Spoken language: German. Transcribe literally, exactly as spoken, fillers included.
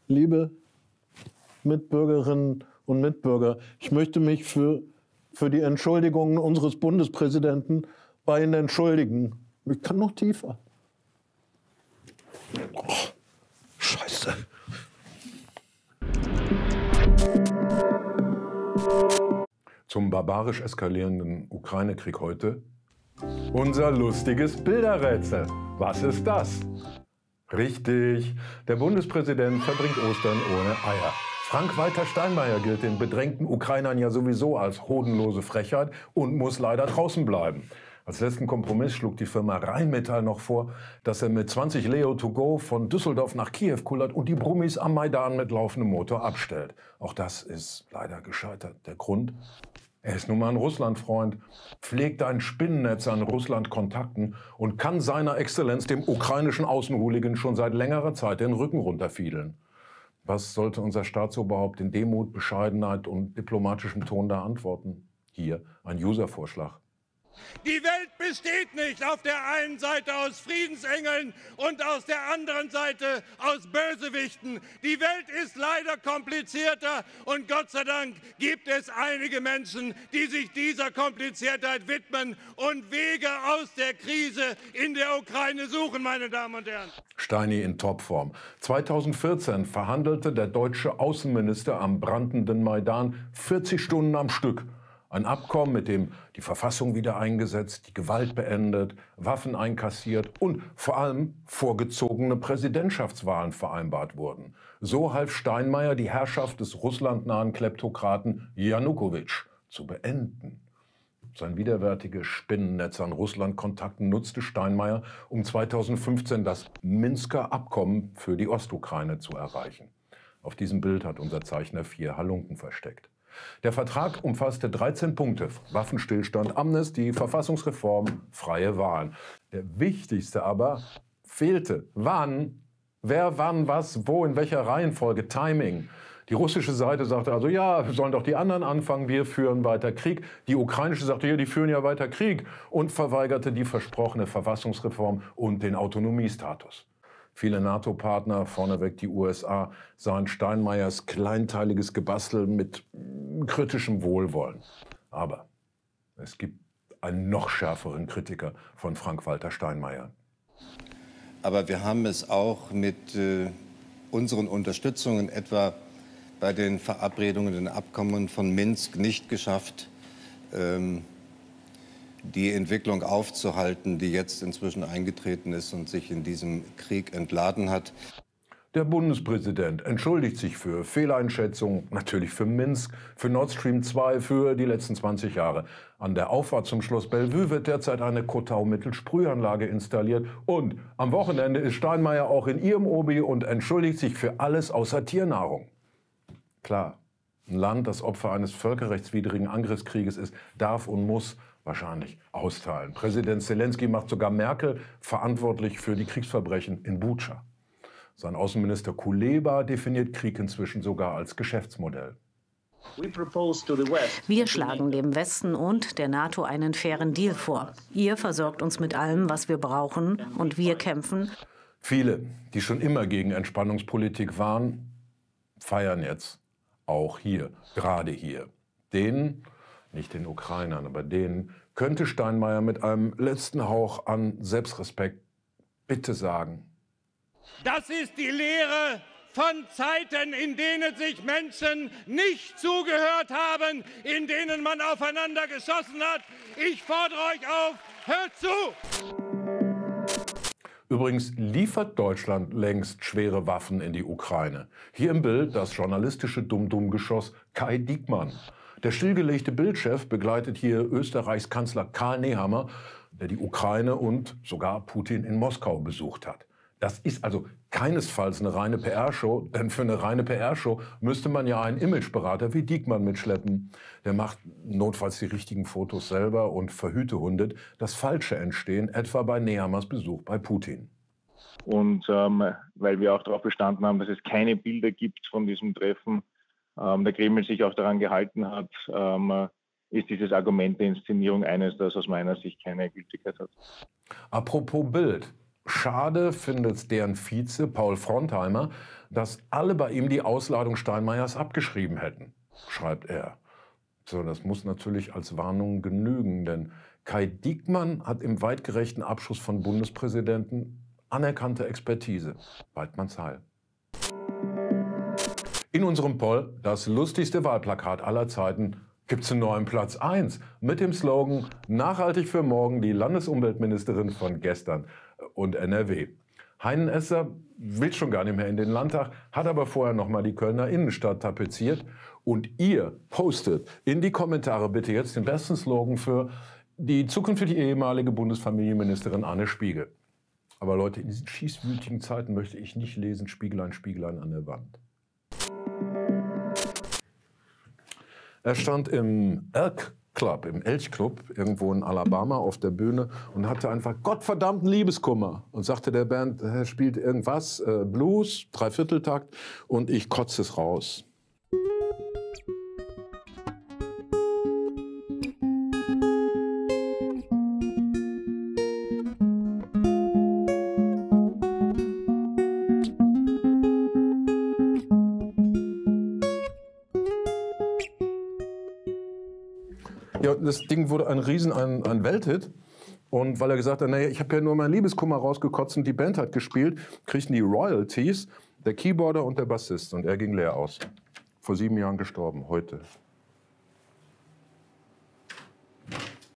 liebe Mitbürgerinnen und Mitbürger, ich möchte mich für, für die Entschuldigungen unseres Bundespräsidenten bei Ihnen entschuldigen. Ich kann noch tiefer. Oh, Scheiße. Zum barbarisch eskalierenden Ukraine-Krieg heute unser lustiges Bilderrätsel. Was ist das? Richtig, der Bundespräsident verbringt Ostern ohne Eier. Frank-Walter Steinmeier gilt den bedrängten Ukrainern ja sowieso als hodenlose Frechheit und muss leider draußen bleiben. Als letzten Kompromiss schlug die Firma Rheinmetall noch vor, dass er mit zwanzig Leo to go von Düsseldorf nach Kiew kullert und die Brummis am Maidan mit laufendem Motor abstellt. Auch das ist leider gescheitert. Der Grund? Er ist nun mal ein Russlandfreund, pflegt ein Spinnennetz an Russland-Kontakten und kann seiner Exzellenz, dem ukrainischen Außenhooligan, schon seit längerer Zeit den Rücken runterfiedeln. Was sollte unser Staatsoberhaupt in Demut, Bescheidenheit und diplomatischem Ton da antworten? Hier ein User-Vorschlag. Die Welt besteht nicht auf der einen Seite aus Friedensengeln und aus der anderen Seite aus Bösewichten. Die Welt ist leider komplizierter und Gott sei Dank gibt es einige Menschen, die sich dieser Kompliziertheit widmen und Wege aus der Krise in der Ukraine suchen, meine Damen und Herren. Steini in Topform. zweitausendvierzehn verhandelte der deutsche Außenminister am brandenden Maidan vierzig Stunden am Stück. Ein Abkommen, mit dem die Verfassung wieder eingesetzt, die Gewalt beendet, Waffen einkassiert und vor allem vorgezogene Präsidentschaftswahlen vereinbart wurden. So half Steinmeier, die Herrschaft des russlandnahen Kleptokraten Janukowitsch zu beenden. Sein widerwärtiges Spinnennetz an Russland-Kontakten nutzte Steinmeier, um zweitausendfünfzehn das Minsker Abkommen für die Ostukraine zu erreichen. Auf diesem Bild hat unser Zeichner vier Halunken versteckt. Der Vertrag umfasste dreizehn Punkte: Waffenstillstand, Amnestie, Verfassungsreform, freie Wahlen. Der wichtigste aber fehlte. Wann? Wer, wann, was, wo, in welcher Reihenfolge, Timing. Die russische Seite sagte also, ja, sollen doch die anderen anfangen, wir führen weiter Krieg. Die ukrainische sagte, ja, die führen ja weiter Krieg und verweigerte die versprochene Verfassungsreform und den Autonomiestatus. Viele NATO-Partner, vorneweg die U S A, sahen Steinmeiers kleinteiliges Gebastel mit kritischem Wohlwollen. Aber es gibt einen noch schärferen Kritiker von Frank-Walter Steinmeier. Aber wir haben es auch mit äh, unseren Unterstützungen, etwa bei den Verabredungen, den Abkommen von Minsk, nicht geschafft, ähm, die Entwicklung aufzuhalten, die jetzt inzwischen eingetreten ist und sich in diesem Krieg entladen hat. Der Bundespräsident entschuldigt sich für Fehleinschätzungen, natürlich für Minsk, für Nord Stream zwei, für die letzten zwanzig Jahre. An der Auffahrt zum Schloss Bellevue wird derzeit eine Kotau-Mittelsprühanlage installiert. Und am Wochenende ist Steinmeier auch in ihrem Obi und entschuldigt sich für alles außer Tiernahrung. Klar, ein Land, das Opfer eines völkerrechtswidrigen Angriffskrieges ist, darf und muss wahrscheinlich austeilen. Präsident Zelensky macht sogar Merkel verantwortlich für die Kriegsverbrechen in Butscha. Sein Außenminister Kuleba definiert Krieg inzwischen sogar als Geschäftsmodell. Wir schlagen dem Westen und der NATO einen fairen Deal vor. Ihr versorgt uns mit allem, was wir brauchen, und wir kämpfen. Viele, die schon immer gegen Entspannungspolitik waren, feiern jetzt auch hier, gerade hier. Denen, nicht den Ukrainern, aber denen könnte Steinmeier mit einem letzten Hauch an Selbstrespekt bitte sagen: Das ist die Lehre von Zeiten, in denen sich Menschen nicht zugehört haben, in denen man aufeinander geschossen hat. Ich fordere euch auf, hört zu! Übrigens liefert Deutschland längst schwere Waffen in die Ukraine. Hier im Bild das journalistische Dumm-Dumm-Geschoss Kai Diekmann. Der stillgelegte Bildchef begleitet hier Österreichs Kanzler Karl Nehammer, der die Ukraine und sogar Putin in Moskau besucht hat. Das ist also keinesfalls eine reine P R-Show, denn für eine reine P R-Show müsste man ja einen Imageberater wie Diekmann mitschleppen. Der macht notfalls die richtigen Fotos selber und verhütehundet das falsche Entstehen, etwa bei Nehammers Besuch bei Putin. Und ähm, weil wir auch darauf bestanden haben, dass es keine Bilder gibt von diesem Treffen, ähm, der Kreml sich auch daran gehalten hat, ähm, ist dieses Argument der Inszenierung eines, das aus meiner Sicht keine Gültigkeit hat. Apropos Bild. Schade findet deren Vize Paul Frontheimer, dass alle bei ihm die Ausladung Steinmeiers abgeschrieben hätten, schreibt er. So, das muss natürlich als Warnung genügen, denn Kai Diekmann hat im weitgerechten Abschuss von Bundespräsidenten anerkannte Expertise. Weidmannsheil. In unserem Poll, das lustigste Wahlplakat aller Zeiten, gibt es einen neuen Platz eins mit dem Slogan Nachhaltig für morgen, die Landesumweltministerin von gestern und N R W. Heinen Esser will schon gar nicht mehr in den Landtag, hat aber vorher noch mal die Kölner Innenstadt tapeziert. Und ihr postet in die Kommentare bitte jetzt den besten Slogan für die zukünftige ehemalige Bundesfamilienministerin Anne Spiegel. Aber Leute, in diesen schießwütigen Zeiten möchte ich nicht lesen, Spiegelein, Spiegelein an der Wand. Er stand im Elk Club, im Elchclub, irgendwo in Alabama auf der Bühne und hatte einfach gottverdammten Liebeskummer und sagte der Band, er spielt irgendwas, äh, Blues, Dreivierteltakt und ich kotze es raus. Ja, das Ding wurde ein Riesen, ein, ein Welthit. Und weil er gesagt hat, naja, ich habe ja nur meinen Liebeskummer rausgekotzt und die Band hat gespielt, kriegten die Royalties, der Keyboarder und der Bassist. Und er ging leer aus. Vor sieben Jahren gestorben, heute.